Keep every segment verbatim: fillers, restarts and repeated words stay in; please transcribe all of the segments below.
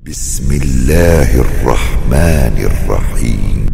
Bismillahirrahmanirrahim.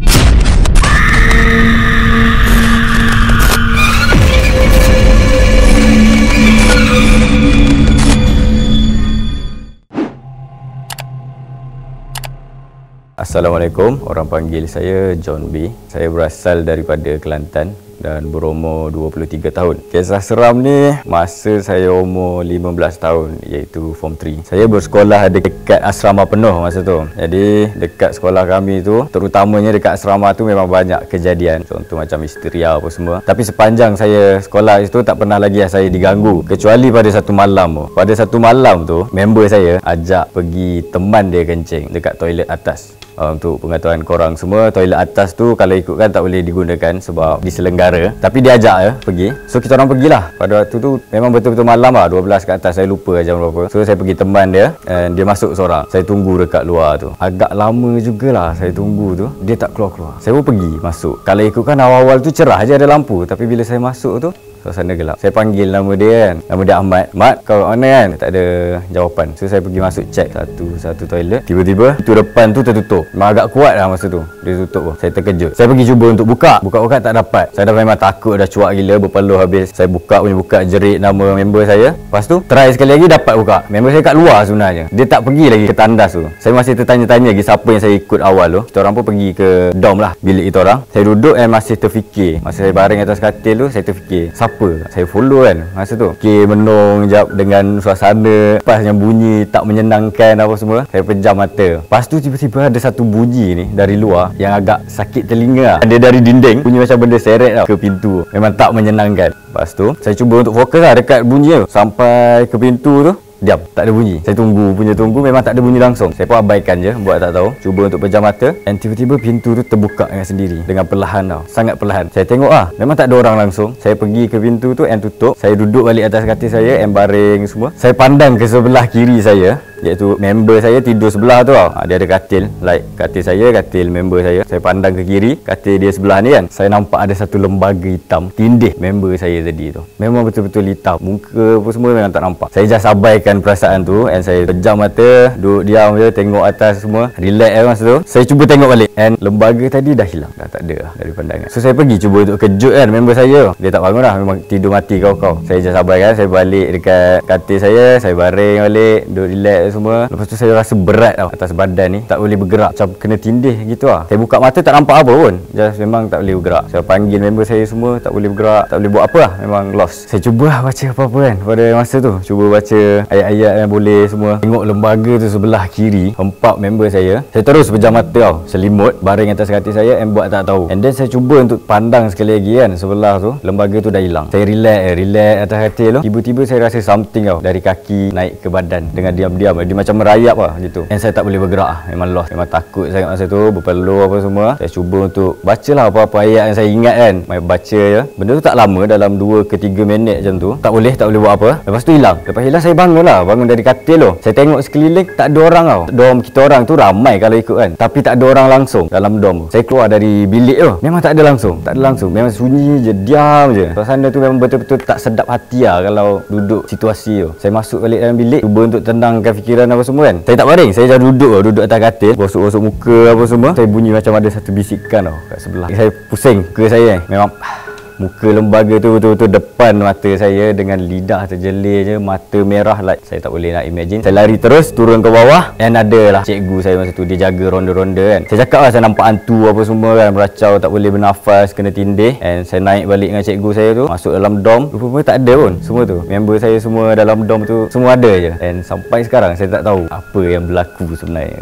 Assalamualaikum, orang panggil saya John B. Saya berasal daripada Kelantan dan berumur dua puluh tiga tahun. Kisah seram ni masa saya umur lima belas tahun, iaitu form tiga. Saya bersekolah dekat asrama penuh masa tu. Jadi dekat sekolah kami tu, terutamanya dekat asrama tu memang banyak kejadian. Contoh macam histeria apa semua. Tapi sepanjang saya sekolah itu tak pernah lagi saya diganggu, kecuali pada satu malam tu. Pada satu malam tu, member saya ajak pergi teman dia kencing dekat toilet atas. Uh, untuk pengetahuan korang semua, toilet atas tu kalau ikutkan tak boleh digunakan sebab diselenggara. Tapi dia ajak ya pergi. So kita orang pergilah. Pada waktu tu memang betul-betul malam lah, dua belas ke atas. Saya lupa jam berapa. So saya pergi teman dia and dia masuk seorang. Saya tunggu dekat luar tu. Agak lama jugalah saya tunggu tu. Dia tak keluar-keluar. Saya pun pergi masuk. Kalau ikutkan awal-awal tu cerah je ada lampu. Tapi bila saya masuk tu, suasana gelap. Saya panggil nama dia kan. Nama dia Ahmad. Ahmad, kau mana kan? Tak ada jawapan. So saya pergi masuk check satu satu toilet. Tiba-tiba pintu depan tu tertutup. Memang agak kuat lah masa tu. Dia tutup pun. Saya terkejut. Saya pergi cuba untuk buka. Buka-buka tak dapat. Saya dah memang takut, dah cuak gila, berpeluh habis. Saya buka punya buka jerit nama member saya. Lepas tu try sekali lagi dapat buka. Member saya kat luar sebenarnya. Dia tak pergi lagi ke tandas tu. Saya masih tertanya-tanya lagi siapa yang saya ikut awal tu. Kita orang pun pergi ke dom lah, bilik kita orang. Saya duduk dan masih terfikir. Masa saya baring atas katil tu, saya terfikir apa? Saya follow kan masa tu. Okay, menung jap dengan suasana pas yang bunyi tak menyenangkan apa semua. Saya pejam mata. Lepas tu tiba-tiba ada satu bunyi ni dari luar yang agak sakit telinga. Dia dari dinding, bunyi macam benda seret tau ke pintu. Memang tak menyenangkan. Lepas tu saya cuba untuk fokus lah dekat bunyi tu. Sampai ke pintu tu, diam, tak ada bunyi. Saya tunggu, punya tunggu memang tak ada bunyi langsung. Saya pun abaikan je, buat tak tahu. Cuba untuk pejam mata, dan tiba-tiba pintu tu terbuka dengan sendiri, dengan perlahan tau, sangat perlahan. Saya tengok ah, memang tak ada orang langsung. Saya pergi ke pintu tu and tutup. Saya duduk balik atas katil saya and baring semua. Saya pandang ke sebelah kiri saya, iaitu member saya tidur sebelah tu tau. Ha, dia ada katil, like katil saya, katil member saya. Saya pandang ke kiri, katil dia sebelah ni kan. Saya nampak ada satu lembaga hitam tindih member saya tadi tu. Memang betul-betul hitam. Muka apa semua memang tak nampak. Saya just abaikan perasaan tu and saya pejam mata, duduk diam je, tengok atas semua. Relax lah masa tu. Saya cuba tengok balik and lembaga tadi dah hilang. Dah tak ada lah dari pandangan. So saya pergi cuba untuk kejut kan member saya. Dia tak bangun dah, memang tidur mati kau-kau. Saya just abaikan, saya balik dekat katil saya, saya baring balik, duduk relax semua. Lepas tu saya rasa berat tau atas badan ni, tak boleh bergerak, macam kena tindih gitu lah. Saya buka mata tak nampak apa pun, just memang tak boleh bergerak. Saya panggil member saya semua, tak boleh bergerak, tak boleh buat apa lah, memang lost. Saya cuba lah baca apa-apa kan pada masa tu. Cuba baca ayat-ayat yang boleh semua. Tengok lembaga tu sebelah kiri, hempap member saya. Saya terus pejam mata tau, selimut, baring atas katil saya and buat tak tahu. And then saya cuba untuk pandang sekali lagi kan sebelah tu, lembaga tu dah hilang. Saya relax, relax atas katil tu. Tiba-tiba saya rasa something tau, dari kaki naik ke badan dengan diam-diam. Dia macam merayap lah gitu. And saya tak boleh bergerak lah. Memang lost. Memang takut sangat masa tu, berpeluh apa semua. Saya cuba untuk bacalah apa-apa ayat yang saya ingat kan. Saya baca je. Benda tu tak lama, dalam dua ke tiga minit macam tu. Tak boleh, tak boleh buat apa. Lepas tu hilang. Lepas hilang saya bangun lah. Bangun dari katil tu. Saya tengok sekeliling, tak ada orang tau. Dom kita orang tu ramai kalau ikut kan. Tapi tak ada orang langsung dalam dom tu. Saya keluar dari bilik tu. Memang tak ada langsung. Tak ada langsung. Memang sunyi je, diam je. Suasana tu memang betul-betul tak sedap hati lah kalau duduk situasi tu. Saya masuk balik dalam bilik, cuba untuk tenangkan fikiran apa semua kan. Saya tak baring, saya dah duduk duduk atas katil, gosok-gosok muka apa semua. Saya bunyi macam ada satu bisikan tau kat sebelah. Saya pusing ke saya. Memang muka lembaga tu betul-betul depan mata saya dengan lidah terjelir je, mata merah like saya tak boleh nak imagine. Saya lari terus turun ke bawah dan ada lah cikgu saya masa tu, dia jaga ronda-ronda kan. Saya cakap lah saya nampak hantu apa semua kan, meracau, tak boleh bernafas, kena tindih. And saya naik balik dengan cikgu saya tu, masuk dalam dom, rupanya tak ada pun semua tu. Member saya semua dalam dom tu semua ada je. And sampai sekarang saya tak tahu apa yang berlaku sebenarnya.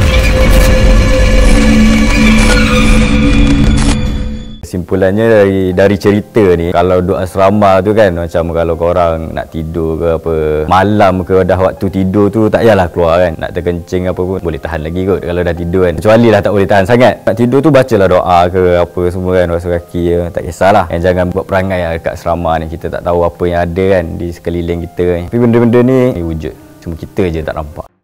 Simpulannya dari dari cerita ni, kalau duduk asrama tu kan, macam kalau korang nak tidur ke apa, malam ke dah waktu tidur tu, tak payahlah keluar kan. Nak terkencing apa pun boleh tahan lagi kot kalau dah tidur kan. Kecuali lah tak boleh tahan sangat. Nak tidur tu bacalah doa ke apa semua kan, basuh kaki ke, tak kisahlah. Yang jangan buat perangai lah dekat asrama ni. Kita tak tahu apa yang ada kan di sekeliling kita kan. Tapi benda-benda ni, ni wujud, cuma kita je tak nampak.